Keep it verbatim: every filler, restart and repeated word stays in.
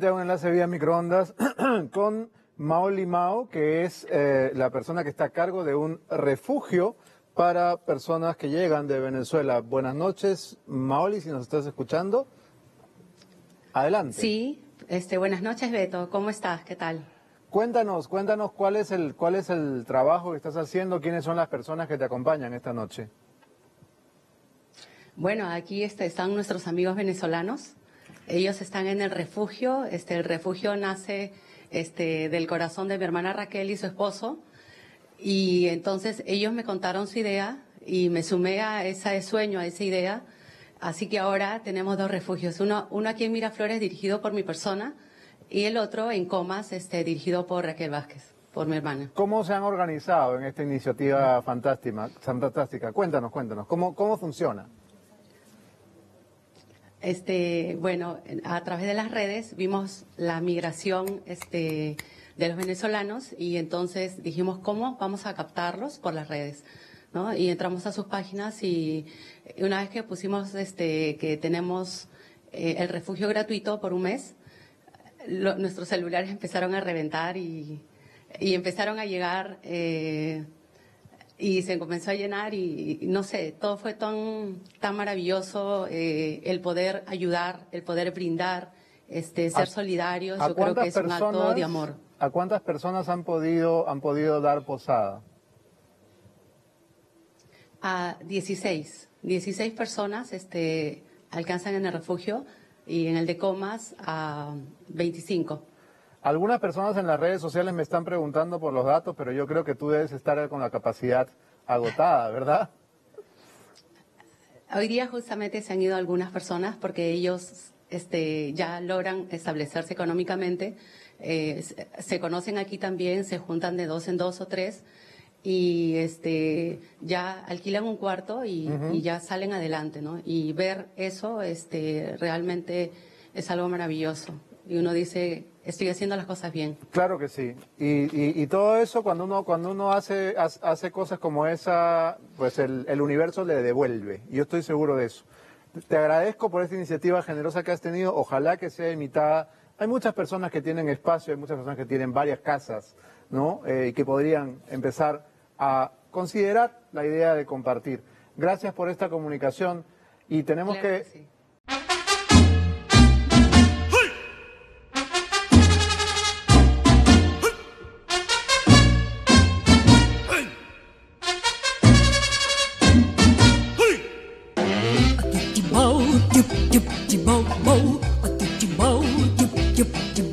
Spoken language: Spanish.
De un enlace vía microondas con Maoli Mao, que es eh, la persona que está a cargo de un refugio para personas que llegan de Venezuela. Buenas noches, Maoli, si nos estás escuchando. Adelante. Sí, este, buenas noches, Beto. ¿Cómo estás? ¿Qué tal? Cuéntanos, cuéntanos cuál es el cuál es el trabajo que estás haciendo, quiénes son las personas que te acompañan esta noche. Bueno, aquí este, están nuestros amigos venezolanos. Ellos están en el refugio. Este, el refugio nace este, del corazón de mi hermana Raquel y su esposo. Y entonces ellos me contaron su idea y me sumé a ese sueño, a esa idea. Así que ahora tenemos dos refugios. Uno, uno aquí en Miraflores, dirigido por mi persona, y el otro en Comas, este, dirigido por Raquel Vázquez, por mi hermana. ¿Cómo se han organizado en esta iniciativa fantástica? fantástica? Cuéntanos, cuéntanos. ¿Cómo, cómo funciona? Este, bueno, a través de las redes vimos la migración este, de los venezolanos y entonces dijimos, ¿cómo vamos a captarlos? Por las redes, ¿no? Y entramos a sus páginas y una vez que pusimos este, que tenemos eh, el refugio gratuito por un mes, lo, nuestros celulares empezaron a reventar y, y empezaron a llegar... Eh, y se comenzó a llenar y, y no sé, todo fue tan, tan maravilloso, eh, el poder ayudar, el poder brindar, este, ser solidarios, yo creo que es un acto de amor. ¿A cuántas personas han podido, han podido dar posada? A dieciséis, dieciséis personas este, alcanzan en el refugio y en el de Comas a veinticinco. Algunas personas en las redes sociales me están preguntando por los datos, pero yo creo que tú debes estar con la capacidad agotada, ¿verdad? Hoy día justamente se han ido algunas personas porque ellos este, ya logran establecerse económicamente, eh, se conocen aquí también, se juntan de dos en dos o tres y este, ya alquilan un cuarto y, uh-huh. y ya salen adelante, ¿no? Y ver eso este, realmente es algo maravilloso. Y uno dice, estoy haciendo las cosas bien. Claro que sí. Y, y, y todo eso, cuando uno cuando uno hace hace cosas como esa, pues el, el universo le devuelve. Y yo estoy seguro de eso. Te agradezco por esta iniciativa generosa que has tenido. Ojalá que sea imitada. Hay muchas personas que tienen espacio, hay muchas personas que tienen varias casas, ¿no? Eh, y que podrían empezar a considerar la idea de compartir. Gracias por esta comunicación. Y tenemos claro que... que sí. Yup, yup, yup, yup, yup, yup, yup, yup.